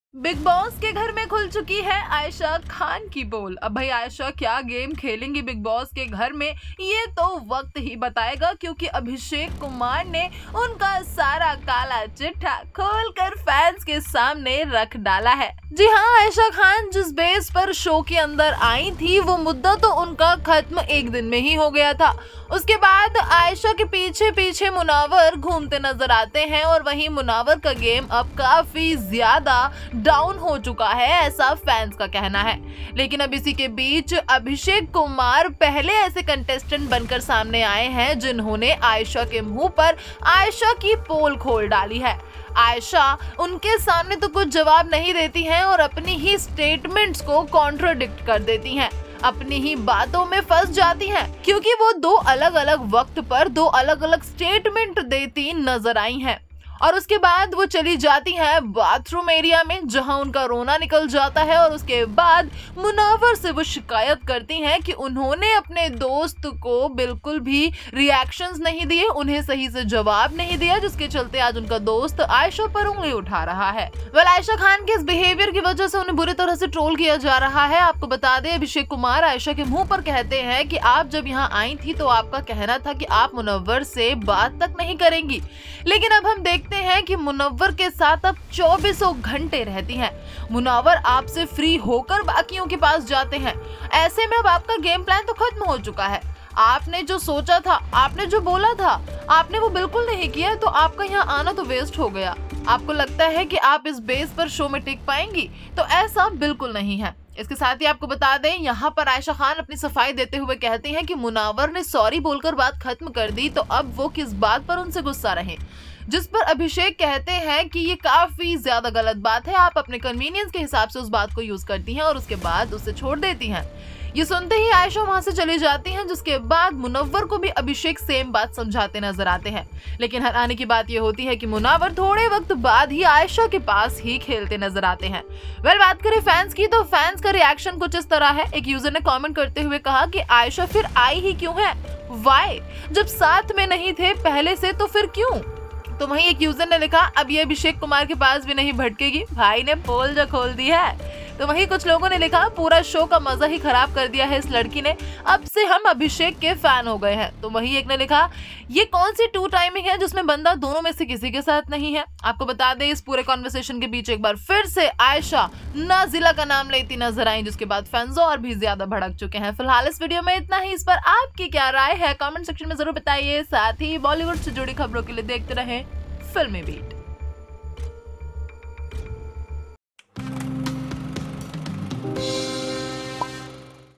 Big boss के घर में खुल चुकी है आयशा खान की पोल। अब भाई आयशा क्या गेम खेलेंगी बिग बॉस के घर में, ये तो वक्त ही बताएगा, क्योंकि अभिषेक कुमार ने उनका सारा काला चिट्ठा खोलकर फैंस के सामने रख डाला है। जी हाँ, आयशा खान जिस बेस पर शो के अंदर आई थी वो मुद्दा तो उनका खत्म एक दिन में ही हो गया था। उसके बाद आयशा के पीछे पीछे मुनावर घूमते नजर आते हैं और वहीं मुनावर का गेम अब काफी ज्यादा डाउन हो चुका है, ऐसा फैंस का कहना है। लेकिन अब इसी के बीच अभिषेक कुमार पहले ऐसे कंटेस्टेंट बनकर सामने आए हैं जिन्होंने आयशा के मुंह पर आयशा की पोल खोल डाली है। आयशा उनके सामने तो कुछ जवाब नहीं देती हैं और अपनी ही स्टेटमेंट्स को कॉन्ट्राडिक्ट कर देती हैं, अपनी ही बातों में फंस जाती हैं, क्योंकि वो दो अलग अलग वक्त पर दो अलग अलग स्टेटमेंट देती नजर आई हैं। और उसके बाद वो चली जाती है बाथरूम एरिया में, जहां उनका रोना निकल जाता है और उसके बाद मुनावर से वो शिकायत करती हैं कि उन्होंने अपने दोस्त को बिल्कुल भी रिएक्शंस नहीं दिए, उन्हें सही से जवाब नहीं दिया, जिसके चलते आज उनका दोस्त आयशा पर उंगली उठा रहा है। आयशा खान के इस बिहेवियर की वजह से उन्हें बुरी तरह से ट्रोल किया जा रहा है। आपको बता दें, अभिषेक कुमार आयशा के मुंह पर कहते हैं कि आप जब यहाँ आई थी तो आपका कहना था कि आप मुनव्वर से बात तक नहीं करेंगी, लेकिन अब हम देखते हैं कि मुनव्वर के साथ अब 24 घंटे रहती हैं। मुनव्वर आपसे फ्री होकर बाकियों के पास जाते हैं। ऐसे में अब आपका गेम प्लान तो खत्म हो चुका है। आपने जो सोचा था, आपने जो बोला था, आपने वो बिल्कुल नहीं किया, तो आपका यहाँ आना तो वेस्ट हो गया। आपको लगता है कि आप इस बेस पर शो में टिक पाएंगी, तो ऐसा बिल्कुल नहीं है। इसके साथ ही आपको बता दें, यहाँ पर आयशा खान अपनी सफाई देते हुए कहती हैं कि मुनव्वर ने सॉरी बोलकर बात खत्म कर दी, तो अब वो किस बात पर उनसे गुस्सा रहे। जिस पर अभिषेक कहते हैं कि ये काफी ज्यादा गलत बात है, आप अपने कन्वीनियंस के हिसाब से उस बात को यूज करती हैं और उसके बाद उसे छोड़ देती हैं। ये सुनते ही आयशा वहां से चली जाती हैं, जिसके बाद मुनव्वर को भी अभिषेक सेम बात समझाते नजर आते हैं। लेकिन हैरानी की बात ये होती है कि मुनव्वर थोड़े वक्त बाद ही आयशा के पास ही खेलते नजर आते हैं। बात करें फैंस की, तो फैंस का रिएक्शन कुछ इस तरह है। एक यूजर ने कमेंट करते हुए कहा कि आयशा फिर आई ही क्यों है, वाई, जब साथ में नहीं थे पहले से तो फिर क्यों। तो वहीं एक यूजर ने लिखा, अब ये अभिषेक कुमार के पास भी नहीं भटकेगी, भाई ने पोल जो खोल दी है। तो वहीं कुछ लोगों ने लिखा, पूरा शो का मजा ही खराब कर दिया है इस लड़की ने, अब से हम अभिषेक के फैन हो गए हैं। तो वहीं एक ने लिखा, ये कौन सी टू टाइमिंग है जिसमें बंदा दोनों में से किसी के साथ नहीं है। आपको बता दें, इस पूरे कॉन्वर्सेशन के बीच एक बार फिर से आयशा नाजिला का नाम लेती नजर आई, जिसके बाद फैंस और भी ज्यादा भड़क चुके हैं। फिलहाल इस वीडियो में इतना ही। इस पर आपकी क्या राय है, कमेंट सेक्शन में जरूर बताइए। साथ ही बॉलीवुड से जुड़ी खबरों के लिए देखते रहें फिल्मी बीट।